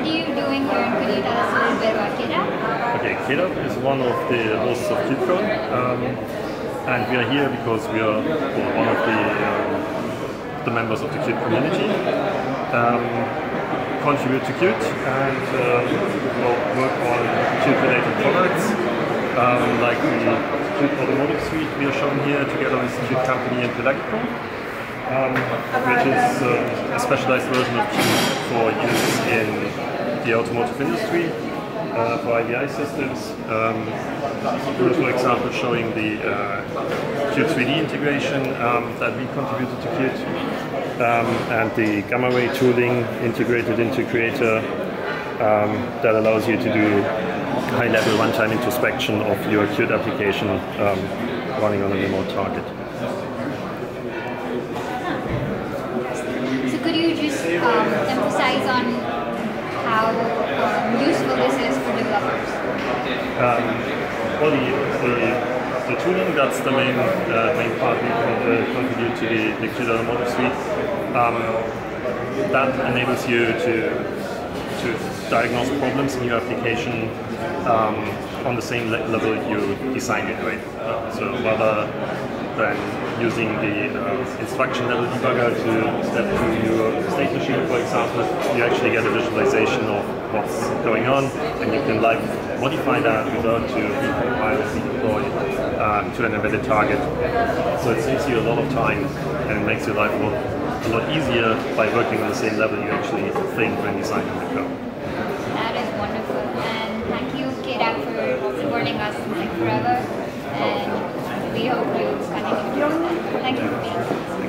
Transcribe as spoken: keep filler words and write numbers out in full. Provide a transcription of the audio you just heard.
what are you doing here, and could you tell us a little bit about K D A B? Okay, K D A B is one of the hosts of QtCon, um, and we are here because we are well, one of the, um, the members of the Qt community, um, contribute to Qt and um, well, work on Qt-related products, um, like the Qt Automotive Suite we are showing here together with Qt Company and Electro. Um, which is uh, a specialized version of Qt for use in the automotive industry, uh, for I V I systems. Um, we're, for example, showing the uh, Qt three D integration um, that we contributed to Qt, um, and the gamma ray tooling integrated into Creator um, that allows you to do high-level runtime introspection of your Qt application um, running on a remote target. Could you just um, emphasize on how um, useful this is for developers? Um, well, the, the, the tooling, that's the main, uh, main part we can uh, contribute to the, the Qt Automotive Suite. Um, that enables you to, to diagnose problems in your application um, on the same le level you design it, right? Uh, so rather than using the uh, instruction level debugger to step through your state machine, for example, you actually get a visualization of what's going on, and you can like modify that without to recompile and redeploy uh, to an embedded target. So it saves you a lot of time and it makes your life a lot, a lot easier by working on the same level you actually think when designing the code. That is wonderful, and thank you, K D A B, for supporting us like forever. And we hope you continue to do that. Thank you for being here.